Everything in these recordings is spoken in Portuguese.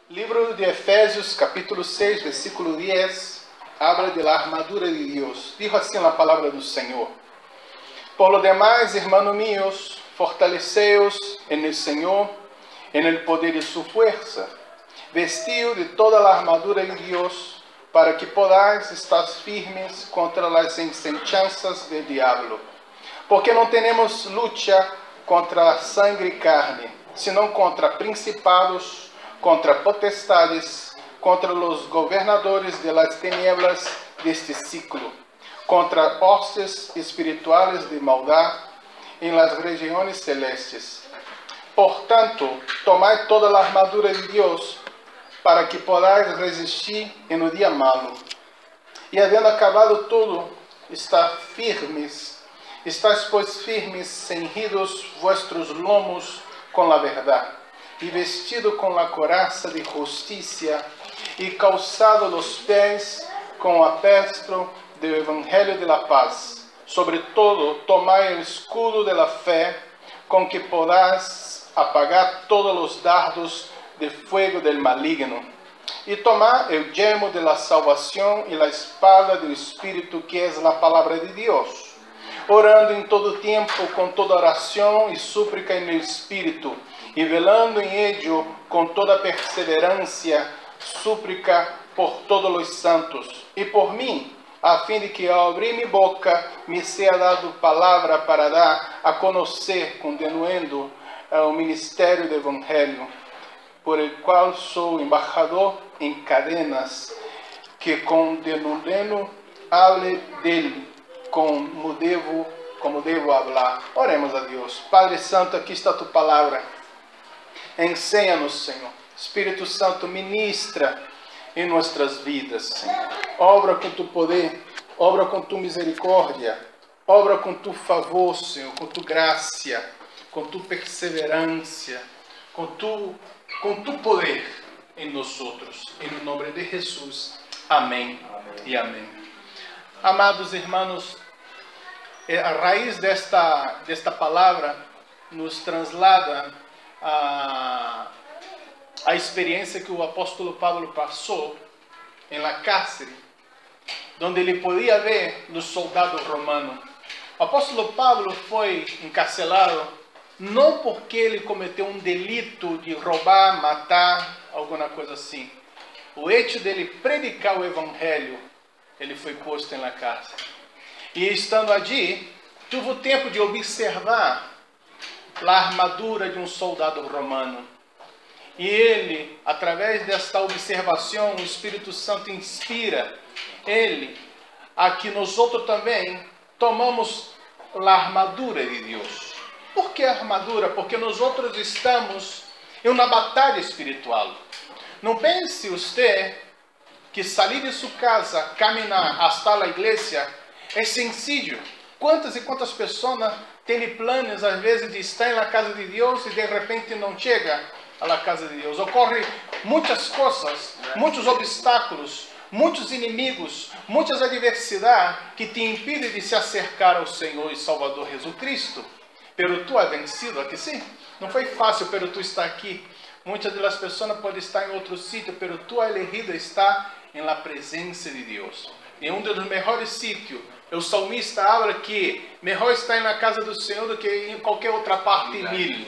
Libro de Efésios, capítulo 6, versículo 10, habla de la armadura de Dios. Dijo así la palabra del Señor. Por lo demás, hermanos míos, fortaleceos en el Señor, en el poder de su fuerza, vestido de toda la armadura de Dios, para que podáis estar firmes contra las acechanzas del diablo. Porque no tenemos lucha contra sangre y carne, sino contra principados, contra potestades, contra los gobernadores de las tinieblas de este siglo, contra hostes espirituales de maldad en las regiones celestes. Por tanto, tomad toda la armadura de Dios, para que podáis resistir en el día malo. Y habiendo acabado todo, estáis pues firmes, ceñidos vuestros lomos con la verdad, y vestido con la coraza de justicia, y calzado los pies con el aperto del Evangelio de la paz. Sobre todo, tomad el escudo de la fe, con que podáis apagar todos los dardos de fuego del maligno. Y tomad el yelmo de la salvación y la espada del Espíritu, que es la palabra de Dios, orando en todo tiempo con toda oración y súplica en el Espíritu, y velando en ello con toda perseverancia, súplica por todos los santos, y por mí, a fin de que ao abrir mi boca me sea dado palabra para dar a conocer con denuendo el ministerio del Evangelio, por el cual soy embajador en cadenas, que con denuendo hable dele como devo hablar. Oremos a Dios. Padre Santo, aqui está tu palavra. Enséñanos, Senhor. Espírito Santo, ministra em nossas vidas, Senhor. Obra com tu poder, obra com tu misericórdia, obra com tu favor, Senhor, com tu graça, com tu perseverança, com tu poder em nós outros. Em nome de Jesus. Amém. E amém. Amados irmãos, a raiz desta palavra nos traslada a experiência que o apóstolo Pablo passou em la cárcel, onde ele podia ver os soldados romanos. O apóstolo Pablo foi encarcelado não porque ele cometeu um delito de roubar, matar, alguma coisa assim. O hecho dele predicar o evangelho, ele foi posto na cárcel. E estando ali, tive o tempo de observar a armadura de um soldado romano. E ele, através desta observação, o Espírito Santo inspira ele a que nós outros também tomamos a armadura de Deus. Por que a armadura? Porque nós outros estamos em uma batalha espiritual. Não pense você que sair de sua casa, caminhar hasta a igreja é sencillo. Quantas e quantas pessoas têm planos, às vezes, de estar na casa de Deus e de repente não chega à casa de Deus. Ocorre muitas coisas, muitos obstáculos, muitos inimigos, muitas adversidades que te impedem de se acercar ao Senhor e Salvador Jesus Cristo. Pero tu has vencido, aqui sim? Não foi fácil, pero tu está aqui. Muitas das pessoas podem estar em outro sítio, pero tu has elegido estar em la presença de Deus. Em um dos melhores sítios, o salmista habla que melhor estar na casa do Senhor do que em qualquer outra parte mil.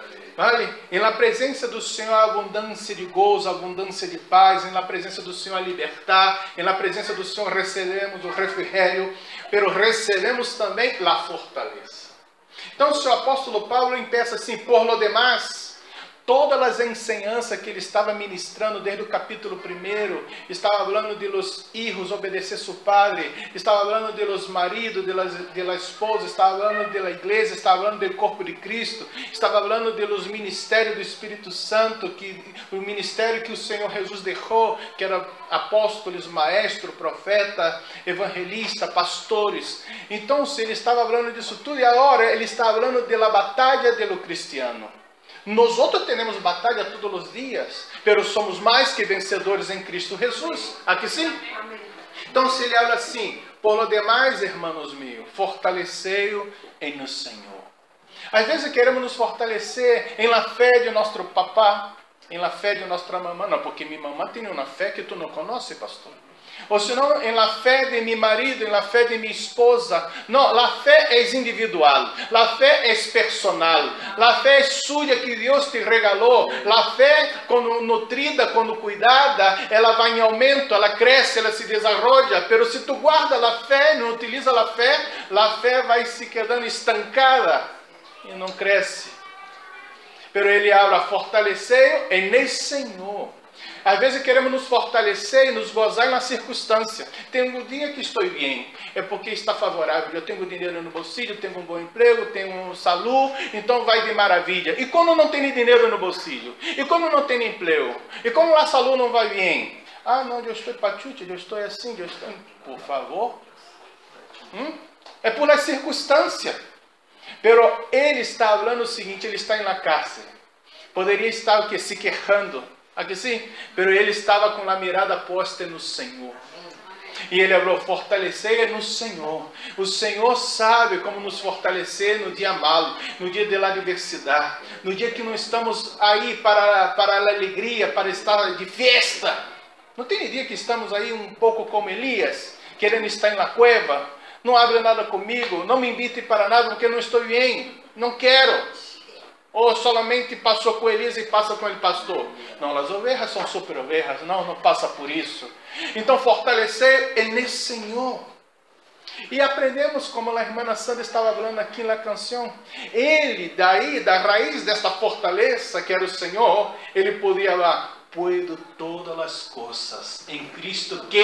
Vale? Em la presença do Senhor há abundância de gozo, abundância de paz. Em la presença do Senhor há liberdade. Em la presença do Senhor recebemos o refrigério, pero recebemos também a fortaleza. Então, o apóstolo Paulo empieza assim: por lo demás, todas as enseñanças que ele estava ministrando desde o capítulo 1, estava falando de los hijos obedecer seu padre, estava falando de los maridos, de la esposa, estava falando de la igreja, estava falando do corpo de Cristo, estava falando de los ministérios do Espírito Santo, o ministério que o Senhor Jesus deixou, que era apóstolos, maestro, profeta, evangelista, pastores. Então, se ele estava falando disso tudo, e agora ele está falando de la batalha de lo cristiano. Nós outros temos batalha todos os dias, pero somos mais que vencedores em Cristo Jesus. Aqui sim? Amém. Então, se ele fala assim: por lo demais, hermanos meus, fortalecei-o em o Senhor. Às vezes queremos nos fortalecer em la fé de nosso papá, em la fé de nossa mamã. Não, porque minha mamã tem uma fé que tu não conhece, pastor. Ou senão, em la fé de meu marido, em la fé de minha esposa. Não, la fé é individual, la fé é personal, la fé é sua que Deus te regalou. La fé, quando nutrida, quando cuidada, ela vai em aumento, ela cresce, ela se desenvolve. Pero se tu guarda la fé, não utiliza la fé vai se quedando estancada e não cresce. Pero ele habla, fortalecer en el Senhor. Às vezes queremos nos fortalecer e nos gozar na circunstância. Tem um dia que estou bem, é porque está favorável. Eu tenho dinheiro no bolsillo, tenho um bom emprego, tenho saúde, então vai de maravilha. E quando não tenho dinheiro no bolsillo? E quando não tenho emprego? E quando a saúde não vai bem? Ah, não, eu estou pachucho, eu estou assim, eu estou... Por favor. É por a circunstância. Pero ele está falando o seguinte, ele está na cárcere. Poderia estar o que? Se quejando. Aqui sim? Pero ele estava com a mirada posta no Senhor. E ele falou, fortalecer no Senhor. O Senhor sabe como nos fortalecer no dia malo, no dia da adversidade, no dia que não estamos aí para a alegria, para estar de festa. Não tem dia que estamos aí um pouco como Elias, querendo estar na cueva. Não abre nada comigo, não me invite para nada porque não estou bem, não quero. Ou solamente passou com Elias e passa com ele pastor. Não, as ovelhas são super ovelhas, não passa por isso. Então fortalecer é nesse Senhor. E aprendemos, como a irmã Sandra estava falando aqui na canção, ele daí, da raiz desta fortaleza que era o Senhor, ele podia falar, puedo todas as coisas em Cristo que...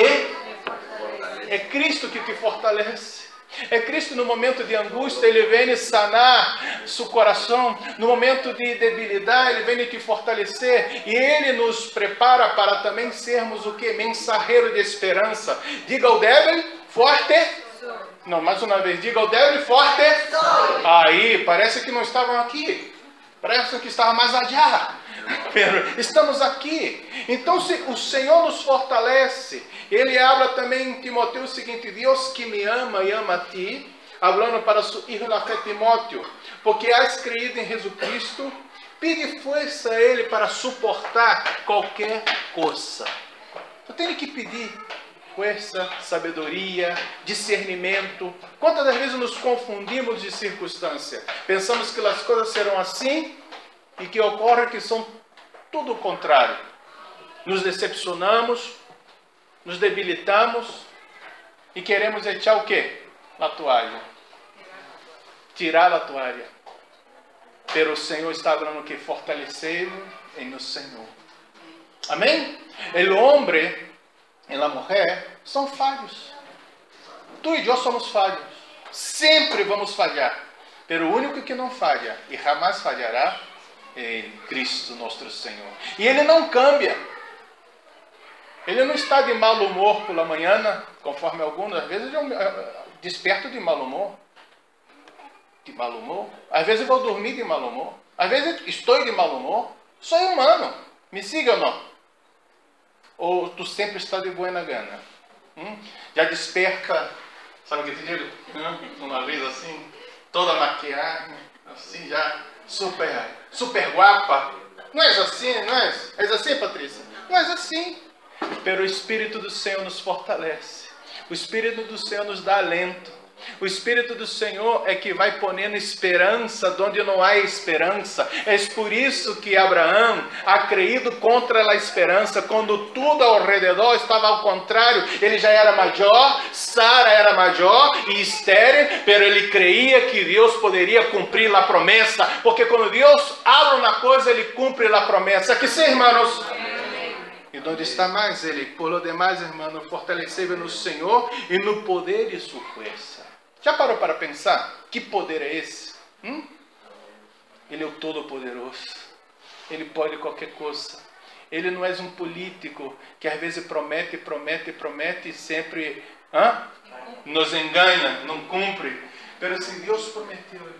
É Cristo que te fortalece. É Cristo no momento de angústia, Ele vem sanar seu coração. No momento de debilidade, Ele vem te fortalecer. E Ele nos prepara para também sermos o que? Mensageiro de esperança. Diga ao débil, forte. Não, mais uma vez, diga ao débil, forte. Aí, parece que não estavam aqui. Parece que estavam mais allá. Estamos aqui. Então, se o Senhor nos fortalece, Ele habla também em Timóteo o seguinte, Deus que me ama e ama a ti, hablando para su hijo na fé Timóteo, porque has creído em Jesus Cristo, pede força a Ele para suportar qualquer coisa. Eu tenho que pedir força, sabedoria, discernimento. Quantas das vezes nos confundimos de circunstância? Pensamos que as coisas serão assim e que ocorre que são tudo o contrário. Nos decepcionamos, nos debilitamos e queremos echar o quê? A toalha. Tirar a toalha. Pero o Senhor está falando que fortalecei-lo em no Senhor. Amém? O homem e a mulher são falhos. Tu e eu somos falhos. Sempre vamos falhar. Pero o único que não falha e jamais falhará é Cristo nosso Senhor. E Ele não cambia. Ele não está de mau humor pela manhã, conforme algumas vezes eu desperto de mau humor. De mau humor. Às vezes eu vou dormir de mau humor. Às vezes estou de mau humor. Sou humano. Me siga ou não? Ou tu sempre está de boa gana? Já desperta, sabe o que te digo? Uma vez assim, toda maquiagem, assim já, super guapa. Não é assim, não é? É assim, Patrícia? Não é assim. Pero o Espírito do Senhor nos fortalece. O Espírito do Senhor nos dá alento. O Espírito do Senhor é que vai ponendo esperança onde não há esperança. É por isso que Abraão ha creído contra a esperança. Quando tudo ao redor estava ao contrário, ele já era maior, Sara era maior e estéril, pero ele creía que Deus poderia cumprir a promessa. Porque quando Deus abre uma coisa, ele cumpre a promessa. Que sim, irmãos? E onde está mais ele? Por lo demais, irmão, fortalecei-vos no Senhor e no poder de sua força. Já parou para pensar? Que poder é esse? Ele é o Todo-Poderoso. Ele pode qualquer coisa. Ele não é um político que às vezes promete e sempre nos engana, não cumpre. Mas se Deus prometeu, Ele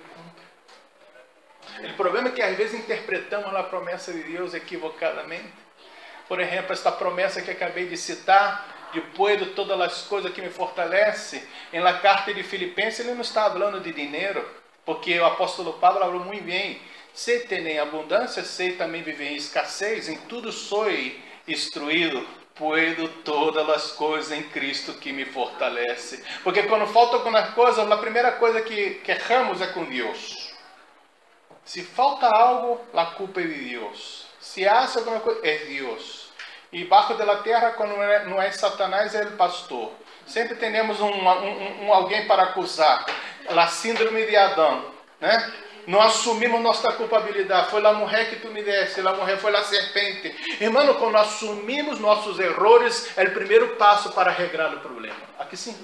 cumpre. O problema é que às vezes interpretamos a promessa de Deus equivocadamente. Por exemplo, esta promessa que acabei de citar, depois de todas as coisas que me fortalecem, em la carta de Filipenses, ele não está falando de dinheiro, porque o apóstolo Paulo falou muito bem, Sei ter em abundância, sei também viver em escassez, em tudo sou instruído, puedo todas as coisas em Cristo que me fortalece. Porque quando falta alguma coisa, a primeira coisa que erramos é com Deus. Se falta algo, a culpa é de Deus. Se hace alguma coisa, é Deus. E baixo da terra, quando não é Satanás, é o pastor. Sempre temos alguém para acusar. A síndrome de Adão, né? Não assumimos nossa culpabilidade. Foi a mulher que tu me deste, a mulher foi a serpente. Irmão, quando assumimos nossos erros, é o primeiro passo para regrar o problema. Aqui sim.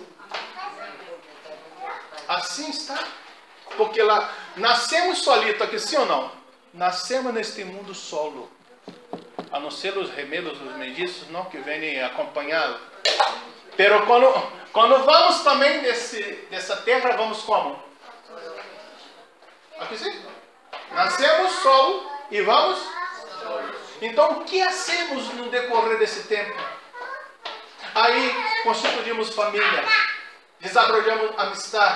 Assim está. Porque lá, nascemos solitos, aqui sim ou não? Nascemos neste mundo solo. A não ser os remedos, os mendiços, não, que vêm acompanhados. Pero quando vamos também dessa terra, vamos como? Aqui sim? Nascemos solo e vamos? Então, o que hacemos no decorrer desse tempo? Aí, constituímos família, desenvolvemos amistade,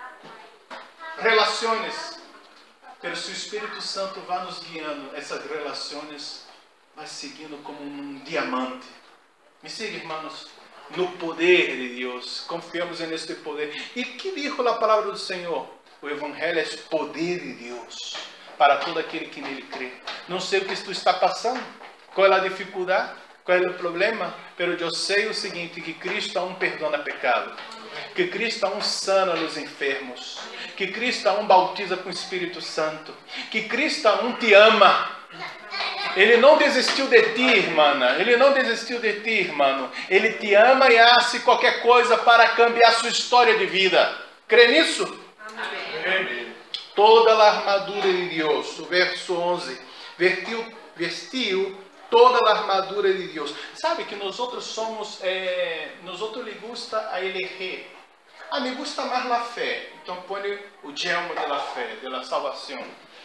relações. Pero se o Espírito Santo vai nos guiando, essas relações vai seguindo como um diamante. Me siga, irmãos, no poder de Deus. Confiamos neste poder. E que dijo a palavra do Senhor? O Evangelho é poder de Deus para todo aquele que nele crê. Não sei o que tu está passando, qual é a dificuldade, qual é o problema, mas eu sei o seguinte, que Cristo perdona pecado, que Cristo sana os enfermos, que Cristo bautiza com o Espírito Santo, que Cristo te ama. Ele não desistiu de ti, irmã. Ele não desistiu de ti, irmão. Ele te ama e hace qualquer coisa para cambiar sua história de vida. Crê nisso? Amém. Toda a armadura de Deus, o verso 11, vestiu toda a armadura de Deus. Sabe que nós outros somos, nós outros lhe gusta a eleger. Me gusta mais a fé. Então põe o gelmo da fé, da salvação.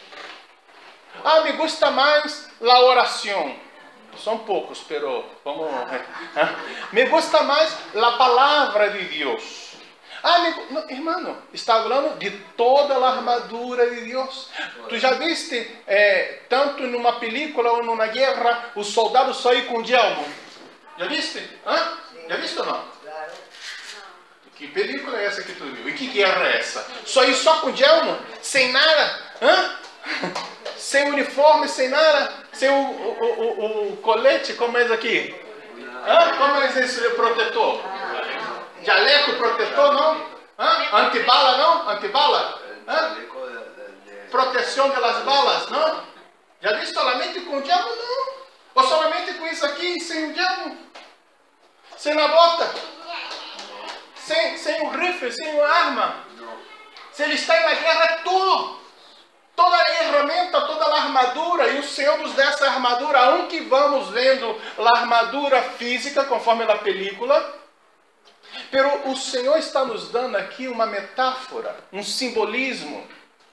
Me gusta mais a oração. São poucos, pero vamos. Me gusta mais a palavra de Deus. Irmão, está falando de toda a armadura de Deus. Tu já viste, tanto em uma película ou numa guerra, os soldados saem com gelmo? Já viste? Já viste ou não? Que película é essa que tu viu? E que guerra é essa? Sair só com gelmo? Sem nada? Sem uniforme, sem nada? Sem o colete, como é isso aqui? Como é esse protetor? Jaleco protetor, não? Antibala, não? Antibala? Proteção das balas, não? Já visto solamente com o diabo, não? Ou solamente com isso aqui, sem o diabo? Sem a bota? Sem o rifle, sem a arma? Se ele está na guerra, tudo. Toda a ferramenta, toda a armadura, e o Senhor nos dá essa armadura, aunque vamos vendo a armadura física, conforme a película, pero o Senhor está nos dando aqui uma metáfora, um simbolismo.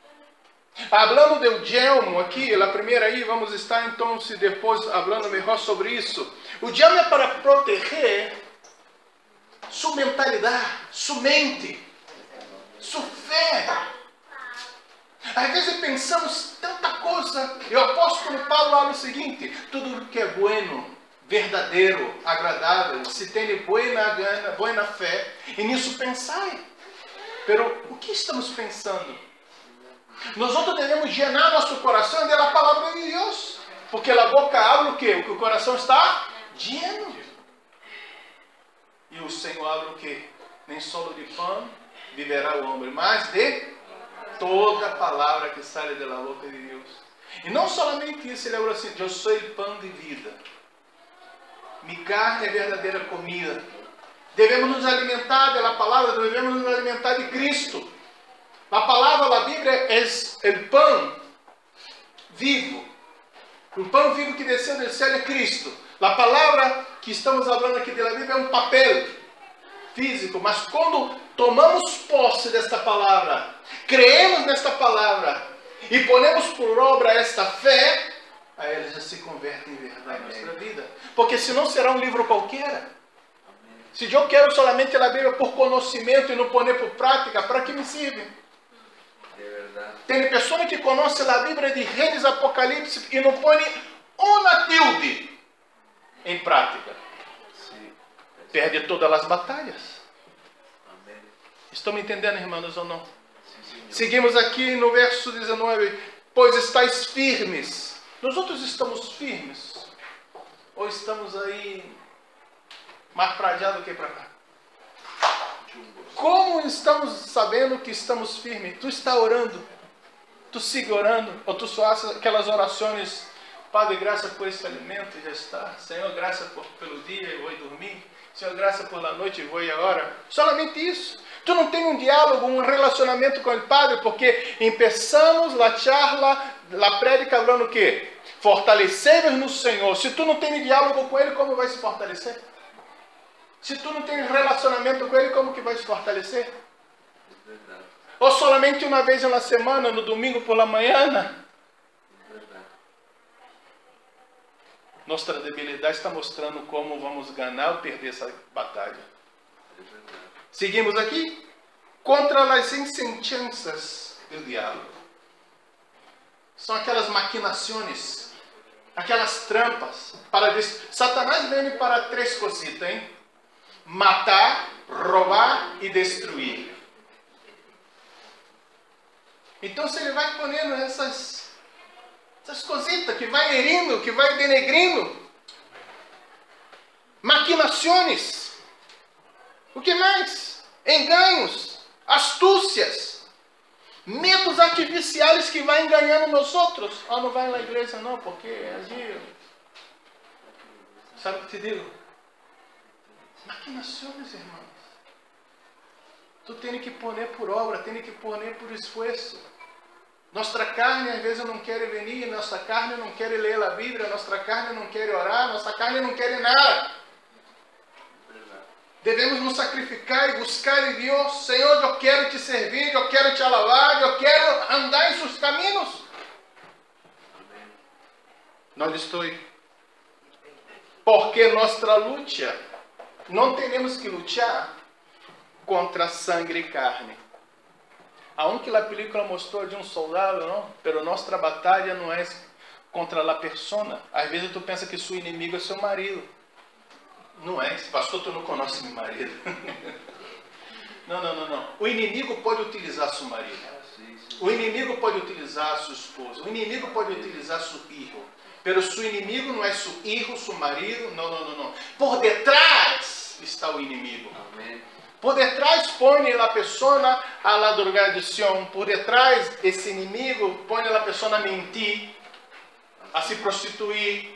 Falando do gelmo aqui, a primeira aí, vamos estar então depois falando melhor sobre isso. O gelmo é para proteger sua mentalidade, sua mente, sua fé. Às vezes pensamos tanta coisa, e o apóstolo Paulo fala o seguinte: tudo que é bueno, verdadeiro, agradável, se tem boa fé, e nisso pensai. Pero o que estamos pensando? Nós outros devemos llenar nosso coração da palavra de Deus, porque a boca habla o quê? O que o coração está lleno. E o Senhor habla o quê? Nem só de pão viverá o homem, mas de toda palavra que sai da boca de Deus. E não somente isso, ele falou assim: eu sou o pão de vida. Minha carne é verdadeira comida. Devemos nos alimentar da palavra, devemos nos alimentar de Cristo. A palavra da Bíblia é o pão vivo. O pão vivo que desceu do céu é Cristo. A palavra que estamos falando aqui da Bíblia é um papel físico, mas quando tomamos posse desta palavra, creemos nesta palavra e ponemos por obra esta fé, aí ela já se converte em verdade na nossa vida. Porque senão será um livro qualquer. Se eu quero somente a Bíblia por conhecimento e não pôr por prática, para que me serve? É verdade. Tem pessoas que conhecem a Bíblia de Gênesis, Apocalipse e não põem uma tilde em prática. Perde todas as batalhas. Estão me entendendo, irmãos, ou não? Seguimos aqui no verso 19. Pois estáis firmes. Nós outros estamos firmes? Ou estamos aí mais para lá do que para cá? Como estamos sabendo que estamos firmes? Tu está orando? Tu sigue orando? Ou tu só faz aquelas orações? Padre, graça por esse alimento, já está. Senhor, graça pelo dia, eu vou dormir. Senhor, graça por la noite, eu vou agora. Solamente isso. Tu não tem um diálogo, um relacionamento com o Padre, porque começamos a charla, a prédica falando o quê? Fortalecemos no Senhor. Se tu não tem diálogo com Ele, como vai se fortalecer? Se tu não tem relacionamento com Ele, como que vai se fortalecer? Ou somente uma vez na semana, no domingo por la manhã? Nossa debilidade está mostrando como vamos ganhar ou perder essa batalha. Seguimos aqui. Contra as insensatezas do diabo. São aquelas maquinações, aquelas trampas. Satanás vem para três cositas, hein? Matar, roubar e destruir. Então, se ele vai ponendo essas cositas que vai herindo, que vai denegrindo, maquinações, o que mais? Enganos, astúcias, métodos artificiais que vai enganando nós outros. Ah, não vai na igreja não, porque agir. Sabe o que te digo? Maquinações, irmãos. Tu tem que pôr por obra, tem que pôr por esforço. Nossa carne às vezes não quer venir, nossa carne não quer ler a Bíblia, nossa carne não quer orar, nossa carne não quer nada. Devemos nos sacrificar e buscar em Deus. Senhor, eu quero te servir, eu quero te alabar, eu quero andar em seus caminhos. Não estou. Porque nossa luta, não temos que lutar contra sangue e carne. Aunque a película mostrou de um soldado, não, pero nossa batalha não é contra a persona. Às vezes tu pensa que seu inimigo é seu marido. Não é, pastor, tu não conhece meu marido. Não. O inimigo pode utilizar seu marido. O inimigo pode utilizar sua esposa. O inimigo pode utilizar seu filho. Pero seu inimigo não é seu filho, seu marido. Não. Por detrás está o inimigo. Amém. Por detrás põe a pessoa a la drogadição. Por detrás esse inimigo põe a pessoa a mentir, a se prostituir.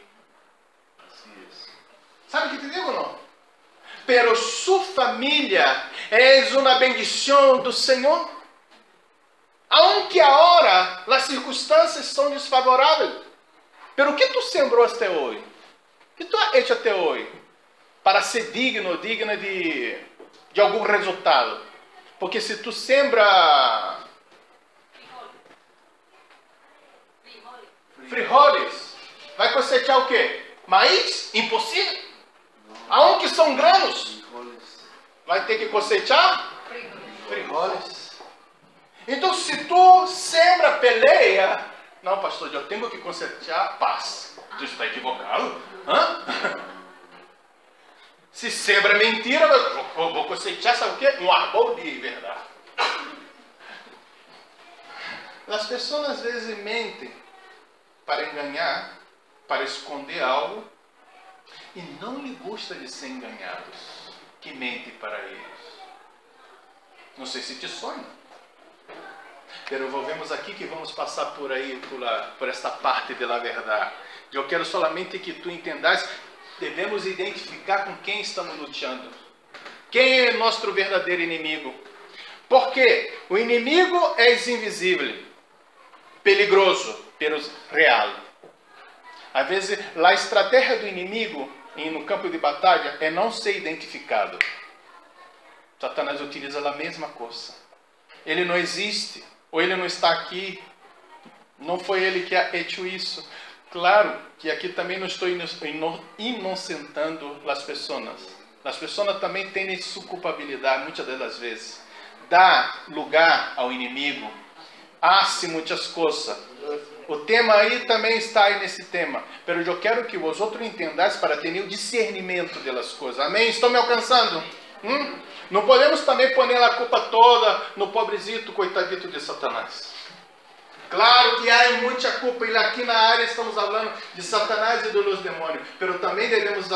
Sabe o que te digo, não? Pero sua família é uma bendição do Senhor. Aunque agora as circunstâncias são desfavoráveis. Pero o que tu sembrou até hoje? O que tu has hecho até hoje? Para ser digna de algum resultado. Porque se tu sembra frijoles, vai cosechar o quê? Maíz? Impossível. Aonde são granos? Vai ter que cosechar frijoles. Então, se tu sembra peleia, não, pastor, eu tenho que cosechar paz. Tu está equivocado? Se sembra mentira, vou cosechar, sabe o quê? Um árbol de verdade. As pessoas às vezes mentem para enganar, para esconder algo, e não lhe gosta de ser enganados, que mente para eles. Não sei se te sonha. Pero vemos aqui que vamos passar por aí, por esta parte da verdade. Eu quero somente que tu entendas, devemos identificar com quem estamos lutando. Quem é nosso verdadeiro inimigo? Porque o inimigo é invisível, perigoso, pero real. Às vezes, a estratégia do inimigo no campo de batalha é não ser identificado. Satanás utiliza a mesma coisa. Ele não existe, ou ele não está aqui. Não foi ele que ha hecho isso. Claro que aqui também não estou inocentando as pessoas. As pessoas também têm sua culpabilidade, muitas das vezes. Dá lugar ao inimigo hace muitas coisas. O tema aí também está aí nesse tema. Mas eu quero que vosotros entendais para ter o discernimento das coisas. Amém? Estão me alcançando? Não podemos também pôr a culpa toda no pobrezito, coitadito de Satanás. Claro que há muita culpa, e aqui na área estamos falando de Satanás e dos demônios, mas também devemos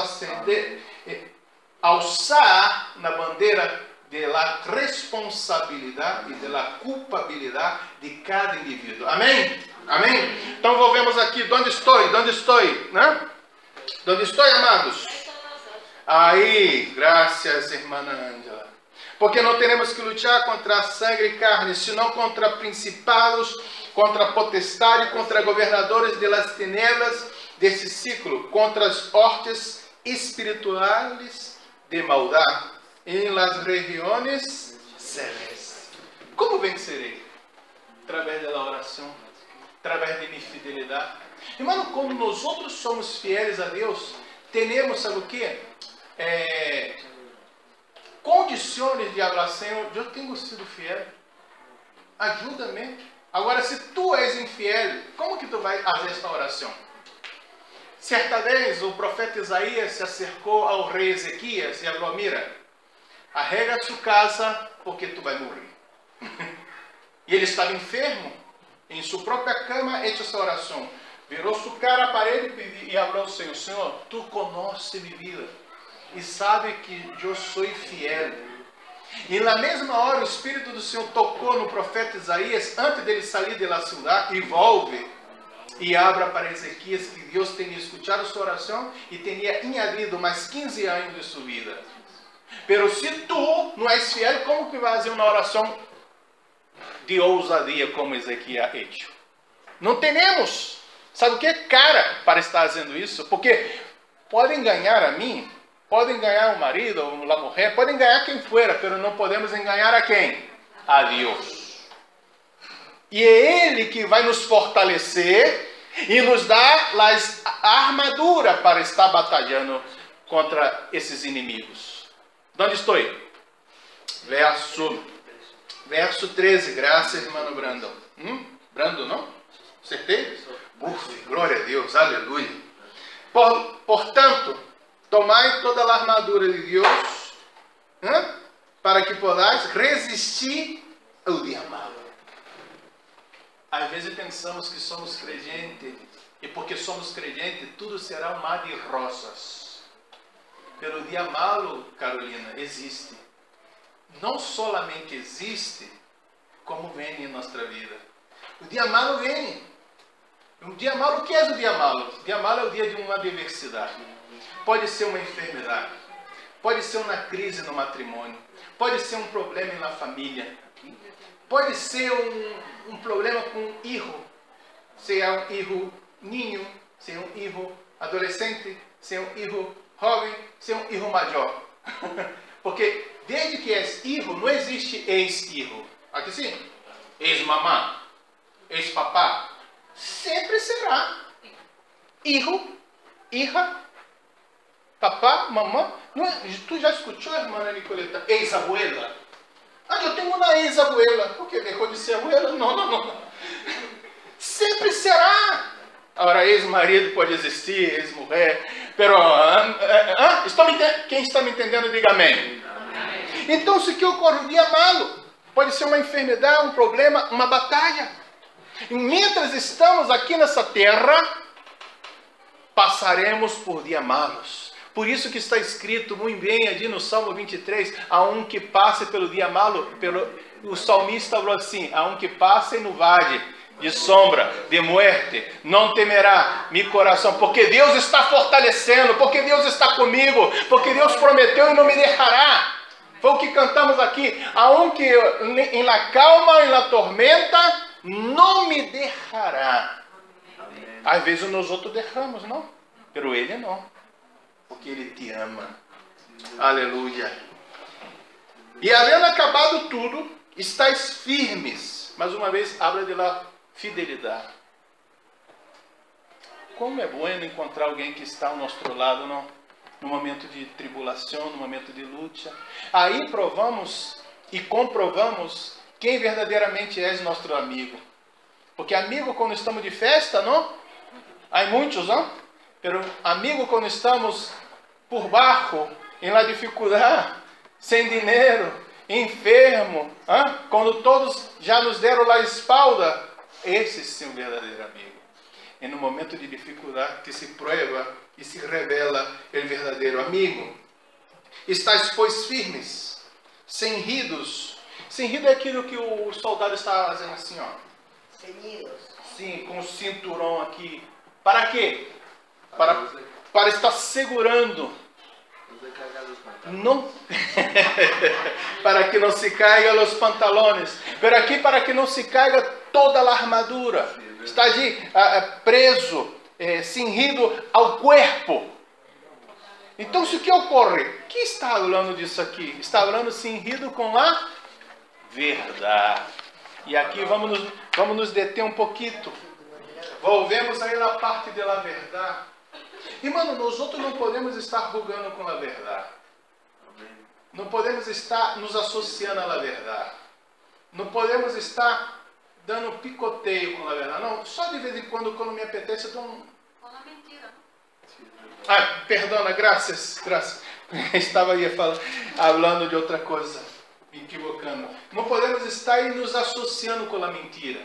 alçar na bandeira da responsabilidade e da culpabilidade de cada indivíduo. Amém? Amém? Então volvemos aqui. Onde estou? Onde estou? Né? Onde estou, amados? Aí, graças, irmã Ângela. Porque não teremos que lutar contra sangue e carne, senão contra principados, contra potestade, contra governadores de las tinieblas desse ciclo, contra as hortes espirituais de maldade em las regiones celestes. Como vencerei? Através da oração, através de minha fidelidade. Irmão, quando nós outros somos fiéis a Deus, temos, sabe o que? Condições de falar, Senhor, eu tenho sido fiel, ajuda-me. Agora, se tu és infiel, como que tu vai fazer esta oração? Certa vez, o profeta Isaías se acercou ao rei Ezequias e falou: mira, arrega sua casa, porque tu vai morrer. E ele estava enfermo, em sua própria cama, hecho essa oração. Virou sua cara à parede e falou ao Senhor: Senhor, tu conheces minha vida e sabe que eu sou fiel. E na mesma hora o Espírito do Senhor tocou no profeta Isaías, antes dele sair da cidade, e volve e abra para Ezequias que Deus tinha escutado sua oração e tinha añadido mais 15 anos de sua vida. Pero se tu não és fiel, como que vai fazer uma oração de ousadia como Ezequias hecho? Não temos, sabe o que? Cara para estar fazendo isso, porque podem ganhar a mim, podem ganhar o marido ou a mulher, podem ganhar quem for, mas não podemos enganar a quem? A Deus. E é Ele que vai nos fortalecer e nos dar a armadura para estar batalhando contra esses inimigos. Onde estou? Verso 13. Graças, irmão Brandon. Brandon, não? Acertei? Glória a Deus, aleluia. Portanto, tomai toda a armadura de Deus, para que possais resistir ao dia mau. Às vezes pensamos que somos crentes, e porque somos crentes, tudo será um mar de rosas. Pelo dia mau, Carolina, existe. Não solamente existe, como vem em nossa vida. O dia mau vem. O dia mau, o que é o dia mau? O dia mau é o dia de uma adversidade. Pode ser uma enfermidade, pode ser uma crise no matrimônio, pode ser um problema na família, pode ser um problema com um filho, se é um filho ninho, se é um filho adolescente, se é um filho jovem, se é um filho maior. Porque desde que és filho, não existe ex-filho. Aqui sim? Ex-mamã, ex-papá. Sempre será filho, hija, papá, mamã. Tu já escutou, irmã Nicoleta, ex-abuela? Eu tenho uma ex-abuela. Por que deixou de ser abuela? Não. Sempre será. Agora, ex-marido pode existir, ex-mulher. Pero, quem está me entendendo, diga amém. Então, se que ocorre um dia malo, pode ser uma enfermidade, um problema, uma batalha. E mientras estamos aqui nessa terra, passaremos por dias malos. Por isso que está escrito muito bem ali no Salmo 23, a um que passe pelo dia malo, o salmista falou assim: a um que passe no vale de sombra, de muerte, não temerá meu coração, porque Deus está fortalecendo, porque Deus está comigo, porque Deus prometeu e não me deixará. Foi o que cantamos aqui: a um que em la calma, em la tormenta, não me deixará. Às vezes nós outros deixamos, não? Pero Ele não, porque Ele te ama. Aleluia. E havendo acabado tudo, estáis firmes. Mais uma vez, habla de la fidelidade. Como é bom encontrar alguém que está ao nosso lado, não? No momento de tribulação, no momento de luta. Aí provamos e comprovamos quem verdadeiramente é nosso amigo. Porque amigo quando estamos de festa, não? Há muitos, não? Pero amigo quando estamos por baixo, em la dificuldade, sem dinheiro, enfermo, quando todos já nos deram a espalda, esse sim é um verdadeiro amigo. E no momento de dificuldade que se prova e se revela o verdadeiro amigo. Estais, pois, firmes, sem ridos. Sem rido é aquilo que o soldado estava fazendo assim, ó. Ceñidos. Sim, com o cinturão aqui. Para quê? Para estar segurando. Não. Para que não se caiga os pantalones. Pero aqui para que não se caiga toda a armadura. Está ali preso, cingido ao corpo. Então, o que ocorre? O que está falando disso aqui? Está falando cingido com a verdade. E aqui vamos nos deter um pouquinho. Volvemos aí na parte da verdade. E, mano, nós outros não podemos estar rugando com a verdade. Não podemos estar nos associando à verdade. Não podemos estar dando picoteio com a verdade. Não, só de vez em quando me apetece, eu dou um... Com a mentira. Perdona, graças. Estava aí falando de outra coisa, me equivocando. Não podemos estar aí nos associando com a mentira.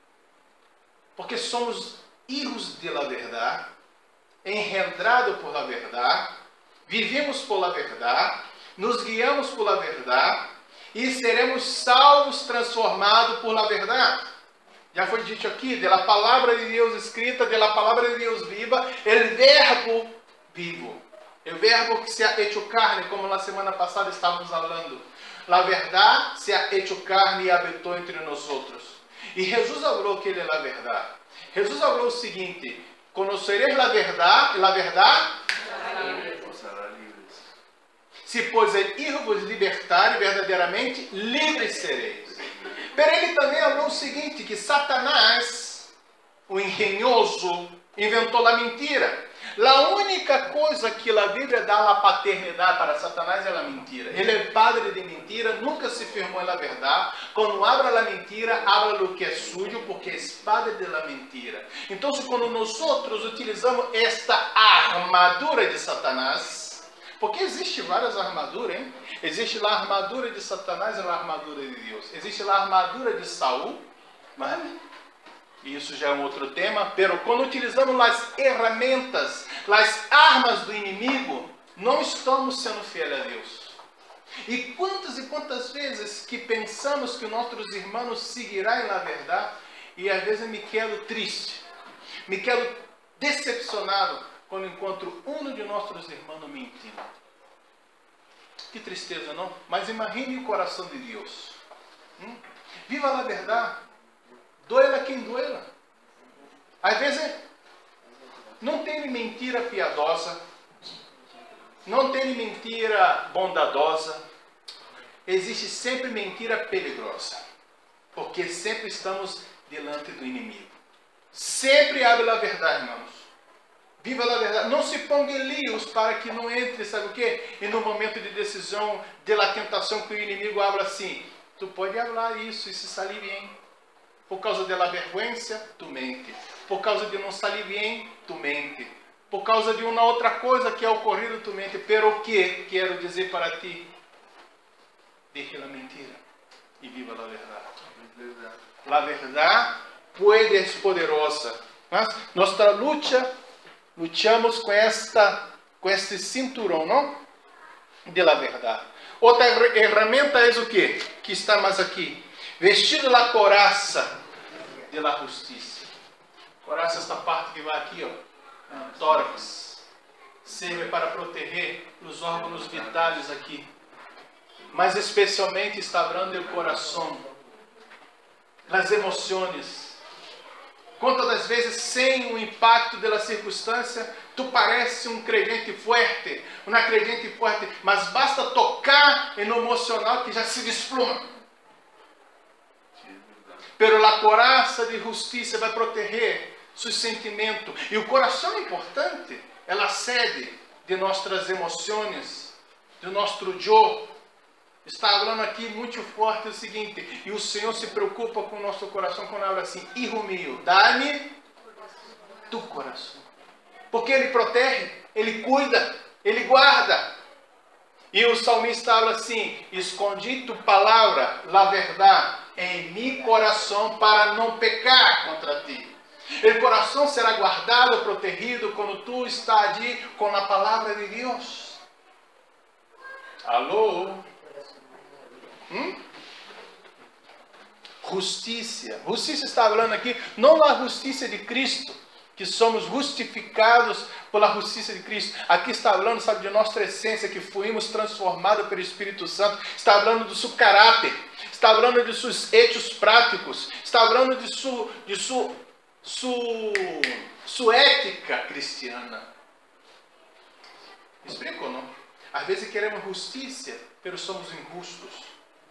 Porque somos filhos da verdade, engendrados por la verdade, vivemos por la verdade, nos guiamos por la verdade e seremos salvos, transformados por la verdade. Já foi dito aqui, da palavra de Deus escrita, da palavra de Deus viva, o verbo vivo. O verbo que se ha hecho carne, como na semana passada estávamos falando. A verdade se ha hecho carne e habitou entre nós outros. E Jesus falou que ele é a verdade. Jesus falou o seguinte: conhecereis a verdade, e a verdade Será livres. se pois ele vos libertar, verdadeiramente livres sereis. Pero ele também falou o seguinte, que Satanás, o engenhoso, inventou a mentira. A única coisa que a Bíblia dá a paternidade para Satanás é a mentira. Ele é padre de mentira, nunca se firmou na verdade. Quando habla a mentira, habla o que é sujo, porque é padre de la mentira. Então, quando nós utilizamos esta armadura de Satanás, porque existe várias armaduras, hein? Existe a armadura de Satanás e a armadura de Deus. Existe a armadura de Saul, mas isso já é um outro tema. Pero quando utilizamos as ferramentas, as armas do inimigo, não estamos sendo fiéis a Deus. E quantas vezes que pensamos que nossos irmãos seguirão na verdade, e às vezes me quedo triste, me quedo decepcionado quando encontro um de nossos irmãos mentindo. Que tristeza, não? Mas imagine o coração de Deus. Viva a verdade. Doela quem doela. Às vezes, não tem mentira piedosa, não tem mentira bondadosa, existe sempre mentira peligrosa, porque sempre estamos diante do inimigo. Sempre abre a verdade, irmãos. Viva a verdade. Não se ponga em lios para que não entre, sabe o quê? E no momento de decisão, de la tentação que o inimigo habla assim, tu pode falar isso e se sair bem. Por causa da vergonha, tu mente. Por causa de não sair bem, tu mente. Por causa de uma outra coisa que é ocorrido, tu mente. Pero o que quero dizer para ti? Deixe a mentira e viva a verdade. A verdade puede ser poderosa. Mas nossa luchamos com este cinturão, não? De la verdade. Outra ferramenta é o que? Que está mais aqui. Vestido la coraça de la justiça. Coraça, esta parte que vai aqui, ó, no tórax, serve para proteger os órgãos vitais aqui. Mas especialmente está falando do coração, das emoções. Quantas das vezes, sem o impacto da circunstância, tu parece um crente forte, uma crente forte, mas basta tocar no emocional que já se despluma. Pero a coraça de justiça vai proteger seus sentimentos. E o coração é importante, ela sede de nossas emoções, do nosso eu. está falando aqui muito forte o seguinte, e o Senhor se preocupa com o nosso coração quando habla assim, Hijo mío, dá-me tu coração. Porque Ele protege, Ele cuida, Ele guarda. E o salmista fala assim, escondi tu palavra, la verdade, em mi coração para não pecar contra ti. O coração será guardado, protegido quando tu está ali com a palavra de Deus. Alô? Justiça. Justiça está falando aqui, não a justiça de Cristo, que somos justificados pela justiça de Cristo. Aqui está falando, sabe, de nossa essência, que fomos transformados pelo Espírito Santo. Está falando do seu caráter. Está falando de seus hechos práticos. Está falando de sua ética cristiana. Explico ou não? Às vezes queremos justiça, mas somos injustos.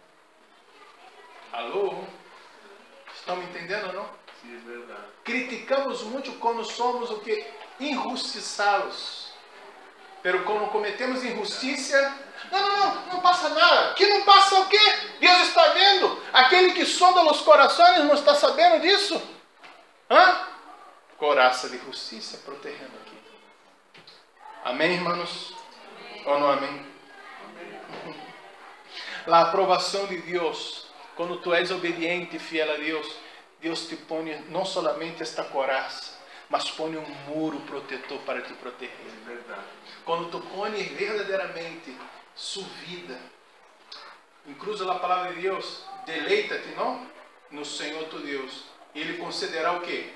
Alô? Estão me entendendo ou não? Sim, é verdade. Criticamos muito quando somos o que? Injustiçados. Pero quando cometemos injustiça, não passa nada. Que não passa o quê? Deus está vendo. Aquele que sonda os corações não está sabendo disso? Coraça de justiça protegendo aqui. Amém, irmãos? Ou não amém? A aprovação de Deus, quando tu és obediente e fiel a Deus, Deus te põe não somente esta coraça, mas põe um muro protetor para te proteger. É verdade. Quando tu pões verdadeiramente sua vida, incluso a palavra de Deus, deleita-te, não? No Senhor tu Deus. Ele concederá o quê?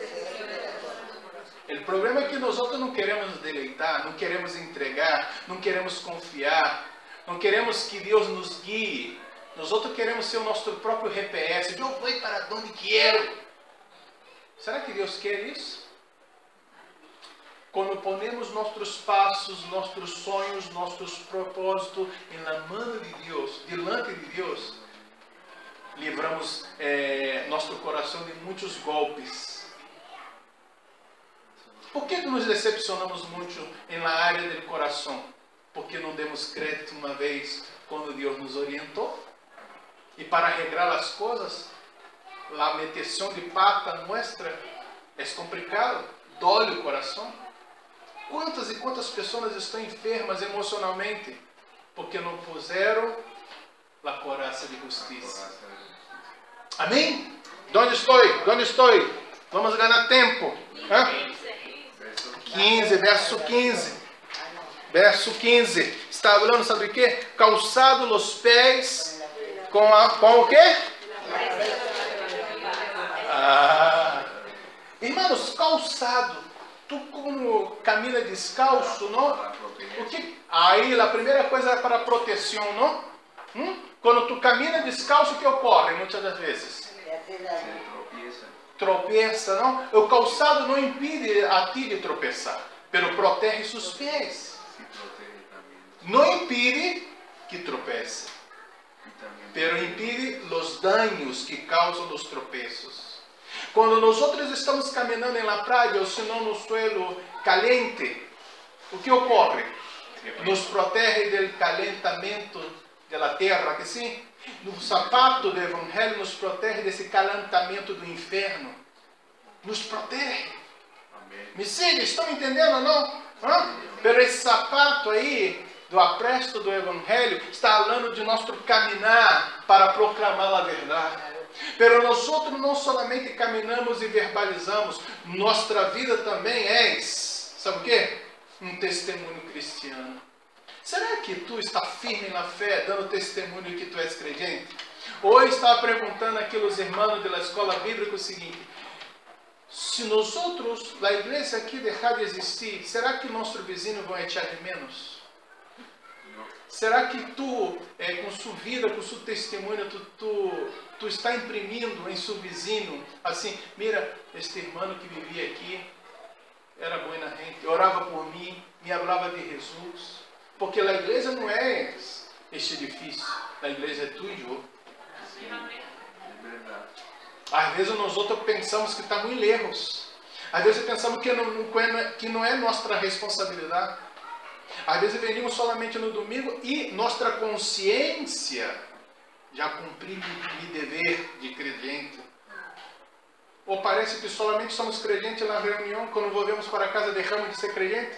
O problema é que nós outros não queremos nos deleitar, não queremos entregar, não queremos confiar, não queremos que Deus nos guie. Nós outros queremos ser o nosso próprio GPS. Eu vou para onde quero. Será que Deus quer isso? Quando ponemos nossos passos, nossos sonhos, nossos propósitos na mão de Deus, diante de Deus, livramos nosso coração de muitos golpes. Por que nos decepcionamos muito na área do coração? Porque não demos crédito uma vez quando Deus nos orientou. E para arreglar as coisas, a meteção de pata nossa é complicado, dói o coração. Quantas e quantas pessoas estão enfermas emocionalmente porque não puseram a coraça de justiça? Amém? Onde estou? Onde estou? Vamos ganhar tempo. 15, verso 15. Verso 15. Está falando sobre o quê? Calçado os pés com o quê? Irmãos, calçado. Tu como camina descalço, não? O que? Aí a primeira coisa é para proteção, não? Quando tu camina descalço, o que ocorre muitas das vezes? Tropeça, não? O calçado não impede a ti de tropeçar, pero protege seus pés. Não impede que tropece, pero impede os danos que causam os tropeços. Quando nós outros estamos caminhando na praia ou se não no suelo caliente, o que ocorre? Nos protege do calentamento da terra, que sim? No sapato do Evangelho nos protege desse calentamento do inferno. Nos protege. Me siga, estão entendendo ou não? Pero esse sapato aí, do apresto do Evangelho, está falando de nosso caminhar para proclamar a verdade. Pero nós outros não somente caminhamos e verbalizamos, nossa vida também é, sabe o quê? Um testemunho cristiano. Será que tu está firme na fé, dando testemunho que tu és crente? Hoje estava perguntando aqui aos irmãos da escola bíblica o seguinte: se nós outros, a igreja aqui deixar de existir, será que nossos vizinhos vão echar de menos? Será que tu, com sua vida, com seu testemunho, tu está imprimindo em seu vizinho, assim, mira, este irmão que vivia aqui, era boa gente, orava por mim, me falava de Jesus. Porque a igreja não é este edifício, a igreja é tu e eu. Às vezes nós outros pensamos que estamos em erros. Às vezes pensamos que não é nossa responsabilidade. Às vezes venimos solamente no domingo e nossa consciência já cumpriu o dever de crente. Ou parece que solamente somos crentes na reunião, quando volvemos para casa deixamos de ser crente.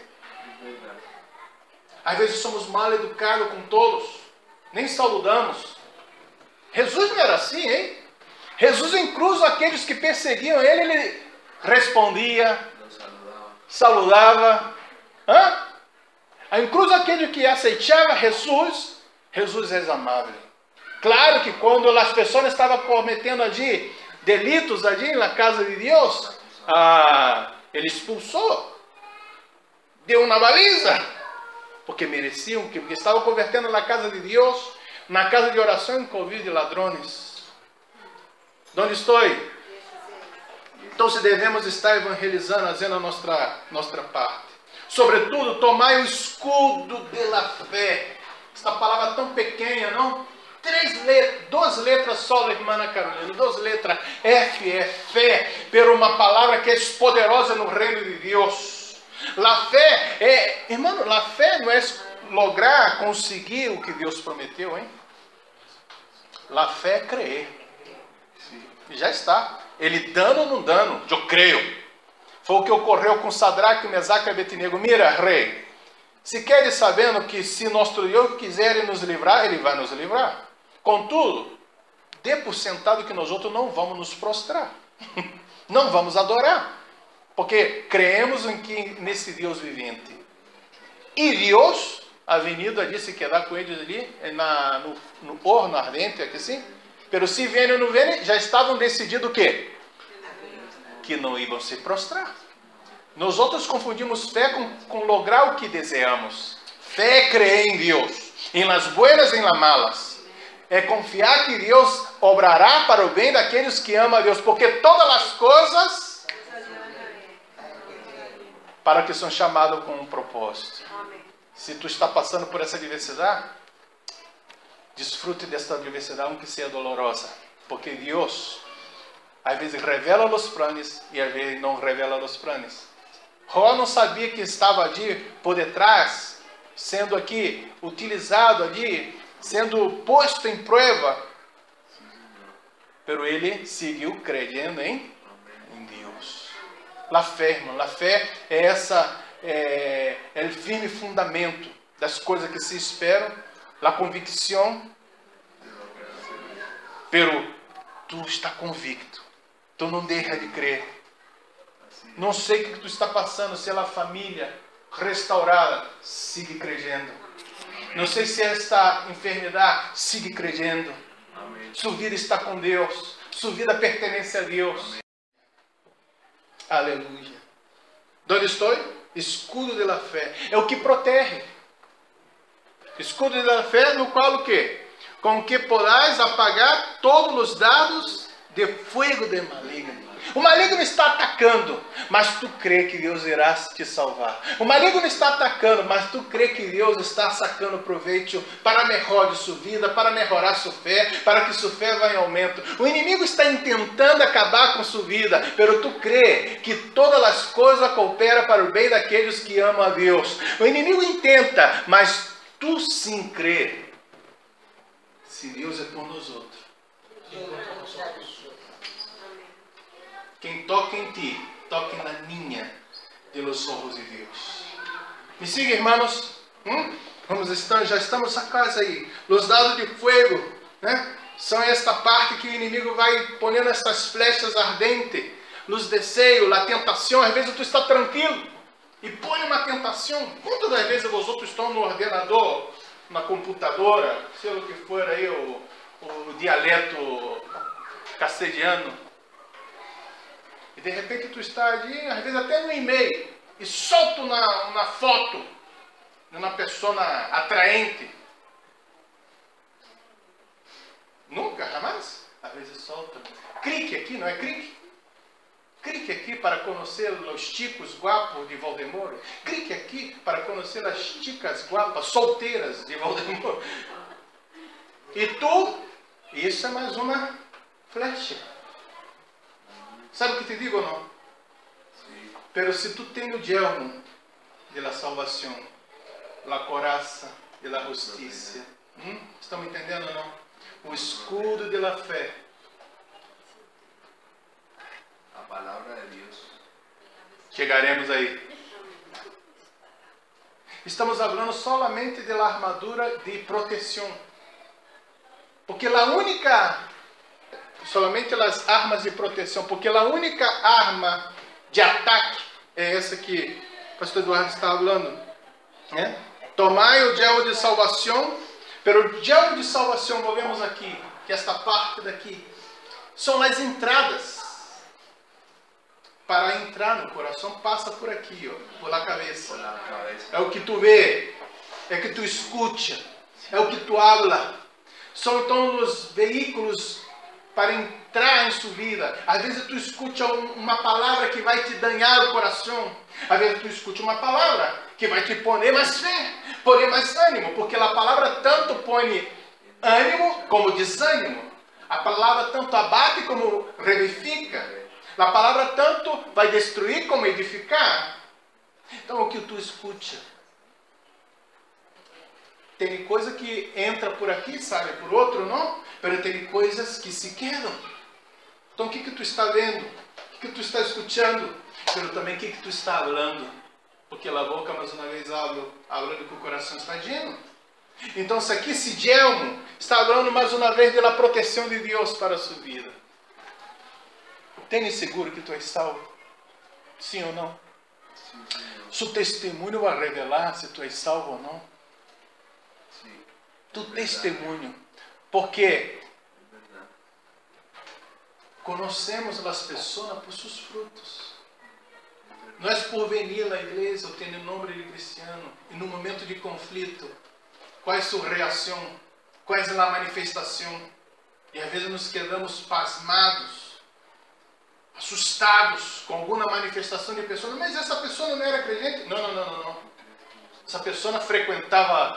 Às vezes somos mal educados com todos, nem saludamos. Jesus não era assim, hein? Jesus, incluso aqueles que perseguiam ele respondia, saludava. Incluso aquele que aceitava Jesus, Jesus é amável. Claro que quando as pessoas estavam cometendo ali delitos ali na casa de Deus, ele expulsou, deu uma baliza, porque mereciam, porque estavam convertendo na casa de Deus, na casa de oração em convívio de ladrões. Onde estou? Então, se devemos estar evangelizando, fazendo a nossa parte. Sobretudo, tomai o escudo da fé. Esta palavra tão pequena, não? 2 letras só, irmã Carolina. 2 letras. F é fé, por uma palavra que é poderosa no reino de Deus. A fé irmão, a fé não é lograr, conseguir o que Deus prometeu, hein? A fé é crer. E já está. Ele dando ou não dando, eu creio. Foi o que ocorreu com Sadraque, Mesaque e Abednego. Mira, rei, se queres sabendo que se nosso Deus quiser nos livrar, ele vai nos livrar. Contudo, dê por sentado que nós outros não vamos nos prostrar. Não vamos adorar. Porque creemos nesse Deus vivente. E Deus, a venido ali, se quedar com eles ali, no horno ardente, aqui assim. Pero se vêm ou não vêm, já estavam decididos o quê? Que não iam se prostrar. Nós outros confundimos fé com lograr o que desejamos. Fé é crer em Deus, em las buenas e em las malas. É confiar que Deus obrará para o bem daqueles que amam a Deus, porque todas as coisas para que são chamados com um propósito. Se tu está passando por essa adversidade, desfrute desta adversidade, aunque seja dolorosa, porque Deus às vezes revela os planos e às vezes não revela os planos. Jó não sabia que estava ali por detrás, sendo aqui utilizado ali, sendo posto em prova, pero ele seguiu crendo em Deus. A fé, irmão, a fé é o firme fundamento das coisas que se esperam, a convicção, pero tu está convicto, tu não deixa de crer. Não sei o que tu está passando, se é a família restaurada, sigue crendo. Não sei se é esta enfermidade, sigue crendo. Sua vida está com Deus, sua vida pertence a Deus. Aleluia. Onde estou? Escudo de la fé. É o que protege. Escudo de la fé, no qual o quê? Com que podais apagar todos os dados de fogo de maligno. O maligno está atacando, mas tu crê que Deus irá te salvar. O maligno está atacando, mas tu crê que Deus está sacando proveito para melhorar de sua vida, para melhorar sua fé, para que sua fé vá em aumento. O inimigo está tentando acabar com sua vida, mas tu crê que todas as coisas cooperam para o bem daqueles que amam a Deus. O inimigo intenta, mas tu sim crê. Se Deus é por nós outros, quem toca em ti, toque na minha de los ojos de Deus. Me siga, irmãos. Já estamos a casa aí. Os dados de fogo, né? São esta parte que o inimigo vai ponendo essas flechas ardentes, nos desejos, a tentação. Às vezes tu está tranquilo e põe uma tentação. Quantas das vezes os outros estão no ordenador, na computadora, sei lá o que for aí, o dialeto castelhano. E de repente tu está ali, às vezes até no e-mail, e solta uma foto de uma pessoa atraente. Nunca, jamais? Às vezes solta. Clique aqui, não é clique? Clique aqui para conhecer os chicos guapos de Valdemoro. Clique aqui para conhecer as chicas guapas, solteiras de Valdemoro. E tu, isso é mais uma flecha. Sabe o que te digo ou não? Pero se tu tem o yelmo de la salvação, a coraça e a justiça. Estão entendendo ou não? O escudo da fé. A palavra de Deus. Chegaremos aí. Estamos falando solamente da armadura de proteção. Porque a única, solamente as armas de proteção, porque a única arma de ataque é essa que o pastor Eduardo está falando. Né? Tomai o diabo de salvação, pero o diabo de salvação, movemos aqui, que esta parte daqui, são as entradas. Para entrar no coração, passa por aqui, ó, por la cabeça. É o que tu vê, é o que tu escuta, é o que tu habla. São então os veículos para entrar em sua vida. Às vezes tu escuta uma palavra que vai te danhar o coração. Às vezes tu escuta uma palavra que vai te pôr mais fé, pôr mais ânimo, porque a palavra tanto põe ânimo como desânimo. A palavra tanto abate como revifica. A palavra tanto vai destruir como edificar. Então o que tu escuta? Tem coisa que entra por aqui, sai por outro, não? Mas tem coisas que se quedam. Então o que tu está vendo? O que tu está escutando? Mas também o que tu está falando? Porque a boca mais uma vez habla do que o coração está lleno. Então isso aqui, esse Gelmo, está falando mais uma vez da proteção de Deus para a sua vida. Tenha seguro que tu és salvo? Sim ou não? Sim, Senhor. Seu testemunho vai revelar se tu és salvo ou não. Sim. Tu testemunho. Porque conhecemos as pessoas por seus frutos. Não é por venir à igreja ou ter o nome de cristiano e no momento de conflito, qual é a sua reação? Qual é a manifestação? E às vezes nos quedamos pasmados, assustados com alguma manifestação de pessoa. Mas essa pessoa não era crente? Não. Essa pessoa frequentava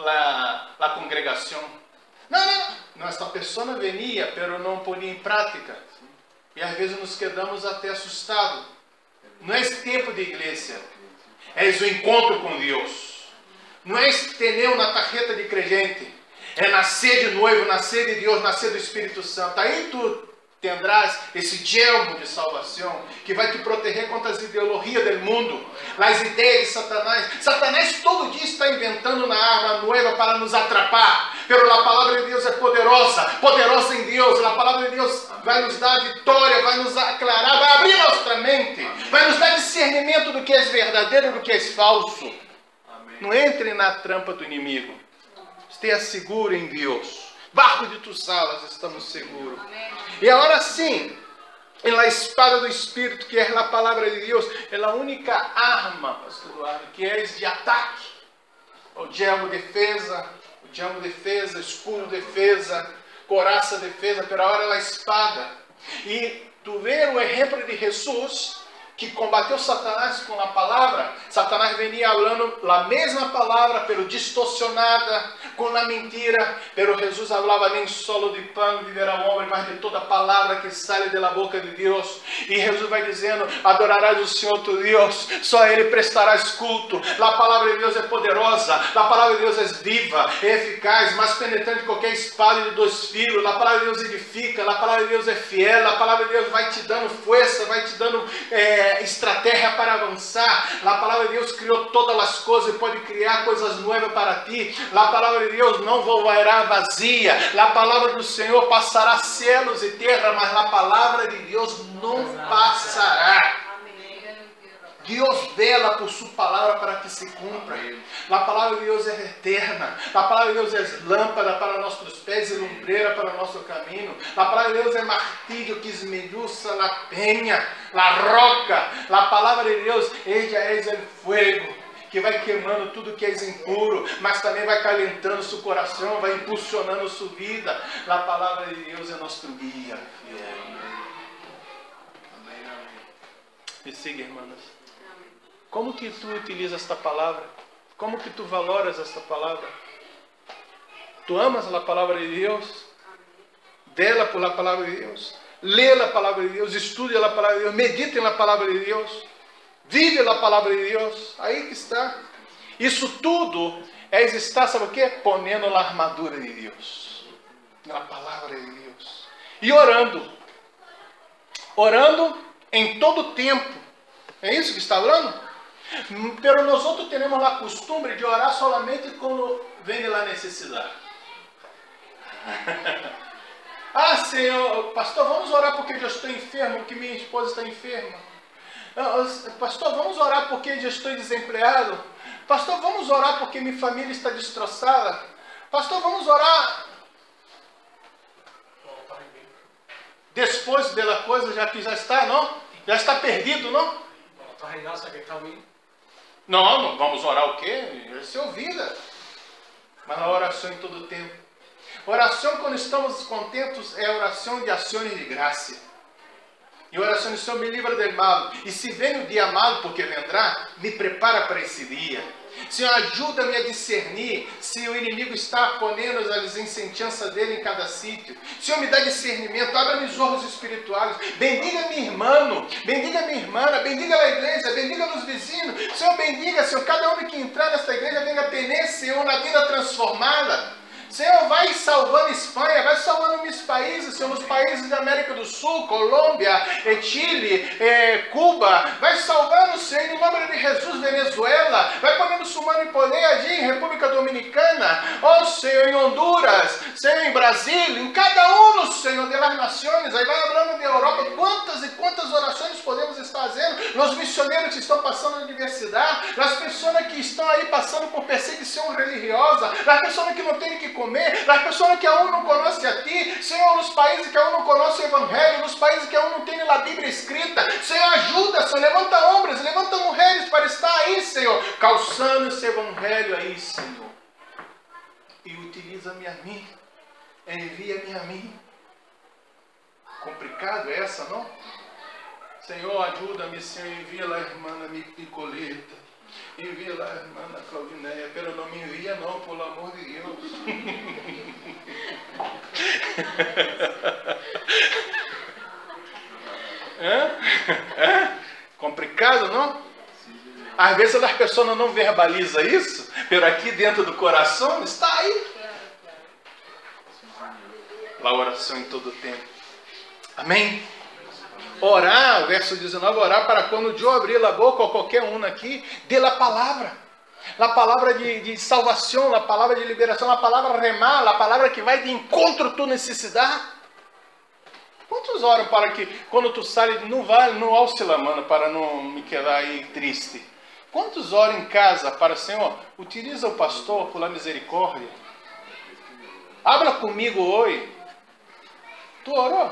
a congregação. Não. Essa pessoa venia, mas não ponia em prática. E às vezes nos quedamos até assustados. Não é esse tempo de igreja. É o encontro com Deus. Não é esse pneu na tarjeta de crente. É nascer de noivo, nascer de Deus, nascer do Espírito Santo. Aí tu tendrás esse gelmo de salvação que vai te proteger contra as ideologias do mundo, as ideias de Satanás. Satanás todo dia está inventando uma arma nova para nos atrapar. Pero a palavra de Deus é poderosa em Deus. A palavra de Deus vai nos dar vitória, vai nos aclarar, vai abrir nossa mente, vai nos dar discernimento do que é verdadeiro e do que é falso. Amém. Não entre na trampa do inimigo. Esteja seguro em Deus. Barco de tus salas, estamos seguros. E agora sim, a espada do Espírito, que é a palavra de Deus, é a única arma, pastor Eduardo, que é de ataque. O diabo defesa, escudo defesa, coraça defesa, pero agora a espada. E tu vê o exemplo de Jesus, que combateu Satanás com a palavra. Satanás venia falando a mesma palavra, pero distorcionada, com a mentira. Pero Jesus falava nem solo de pão viverá o homem, mas de toda palavra que sai da boca de Deus. E Jesus vai dizendo: adorarás o Senhor teu Deus, só a Ele prestarás culto. A palavra de Deus é poderosa, a palavra de Deus é viva, é eficaz, mais penetrante que qualquer espada de dois filos. A palavra de Deus edifica, a palavra de Deus é fiel, a palavra de Deus vai te dando força, vai te dando estratégia para avançar. A palavra de Deus criou todas as coisas e pode criar coisas novas para ti. A palavra de Deus não voltará vazia. A palavra do Senhor passará céus e terra, mas a palavra de Deus não passará. Deus vela por sua palavra para que se cumpra. A palavra de Deus é eterna. A palavra de Deus é lâmpada para nossos pés e lumbreira para o nosso caminho. A palavra de Deus é martilho que esmiuça a penha, a roca. A palavra de Deus, ella é o fogo que vai queimando tudo que é impuro, mas também vai calentando seu coração, vai impulsionando sua vida. A palavra de Deus é nosso guia. Me siga, irmãos. Como que tu utilizas esta palavra? Como que tu valoras esta palavra? Tu amas a palavra de Deus? Vela por a palavra de Deus? Lê a palavra de Deus? Estude a palavra de Deus? Medite na palavra de Deus? Vive a palavra de Deus? Aí que está. Isso tudo é estar, sabe o quê? Ponendo a armadura de Deus, na palavra de Deus. E orando. Orando em todo tempo. É isso que está orando? Pero nós outros temos a costumbre de orar solamente quando vem a necessidade. Ah, Senhor, pastor, vamos orar porque eu estou enfermo, porque minha esposa está enferma. Pastor, vamos orar porque eu estou desempregado. Pastor, vamos orar porque minha família está destroçada. Pastor, vamos orar. Depois da coisa, já que já está, não? Já está perdido, não? Não, não vamos orar o quê? Isso é ouvida. Mas a oração em todo tempo. Oração, quando estamos contentos, é oração de ações de graça. E oração de Senhor, me livra do mal. E se vem o dia mal, porque vendrá, me prepara para esse dia. Senhor, ajuda-me a discernir se o inimigo está ponendo as insentenças dele em cada sítio. Senhor, me dá discernimento, abra meus olhos espirituais. Bendiga meu irmão, bendiga minha irmã, bendiga a igreja, bendiga os vizinhos. Senhor, bendiga, Senhor, cada um que entrar nesta igreja venha ter, Senhor, na vida transformada. Senhor, vai salvando Espanha, vai salvando meus países, Senhor, os países da América do Sul, Colômbia, Chile, Cuba, vai salvando, Senhor, em nome de Jesus, Venezuela, vai pondo muçulmano em poder ali em República Dominicana, ó Senhor, em Honduras, Senhor, em Brasília, em cada um, Senhor, das nações, aí vai falando de Europa, quantas e quantas orações podemos estar fazendo, os missionários que estão passando na universidade, as pessoas que estão aí passando por perseguição religiosa, as pessoas que não têm que comer, as pessoas que aún não conhecem a Ti, Senhor, nos países que aún não conhecem o Evangelho, nos países que aún não têm a Bíblia escrita, Senhor, ajuda, Senhor, levanta homens, levanta mulheres para estar aí, Senhor, calçando esse Evangelho aí, Senhor, e utiliza-me a mim, envia-me a mim. Complicado essa, não? Senhor, ajuda-me, Senhor, envia lá a irmã Nicoleta, envia lá a irmã Claudineia, pero não me envia não, pelo amor de Deus. Complicado, não? Às vezes as pessoas não verbalizam isso, pero aqui dentro do coração está aí. A oração em todo tempo. Amém? Orar, verso 19, orar para quando eu abrir a boca, ou qualquer um aqui, dê a palavra de salvação, a palavra de liberação, a palavra remar, a palavra que vai de encontro à tua necessidade. Quantos oram para que, quando tu sai, não oscila, mano, para não me quedar aí triste? Quantos oram em casa para, Senhor, utiliza o pastor por la misericórdia? Habla comigo hoje. Tu orou?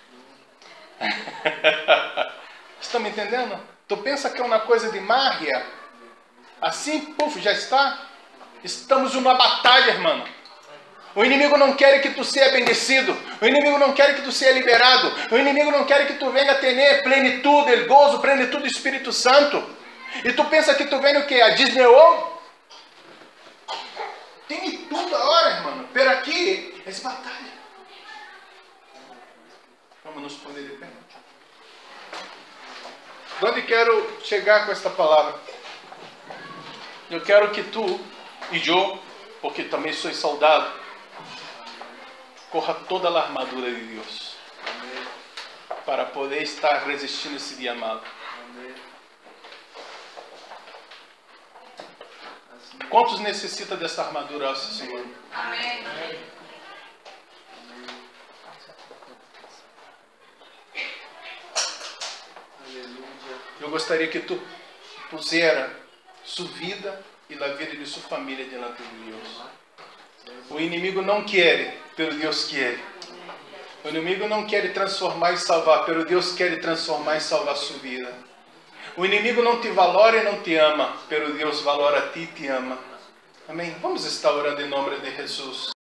Estão me entendendo? Tu pensa que é uma coisa de mágia? Assim, puf, já está? Estamos em uma batalha, irmão. O inimigo não quer que tu seja bendecido. O inimigo não quer que tu seja liberado. O inimigo não quer que tu venha ter plenitude, el gozo, plenitude do Espírito Santo. E tu pensa que tu vem o quê? A Disney World? Tem tudo agora, irmão. Pero aqui, é batalha. Vamos nos poner de pé. Onde quero chegar com esta palavra? Eu quero que tu e eu, porque também sou soldado, corra toda a armadura de Deus. Amém. Para poder estar resistindo esse dia malo. Amém. Quantos necessitam dessa armadura, Senhor? Amém. Eu gostaria que tu pusera sua vida e a vida de sua família diante de Deus. O inimigo não quer, pero Deus quer. O inimigo não quer transformar e salvar, pero Deus quer transformar e salvar sua vida. O inimigo não te valora e não te ama, pero Deus valora a ti e te ama. Amém? Vamos estar orando em nome de Jesus.